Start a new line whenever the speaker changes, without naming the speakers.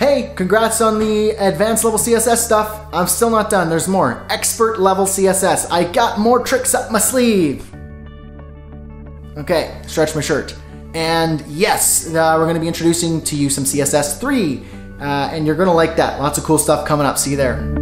hey, congrats on the advanced level CSS stuff. I'm still not done. There's more. Expert level CSS. I got more tricks up my sleeve. Okay, stretch my shirt. And yes, we're going to be introducing to you some CSS 3. And you're going to like that. Lots of cool stuff coming up. See you there.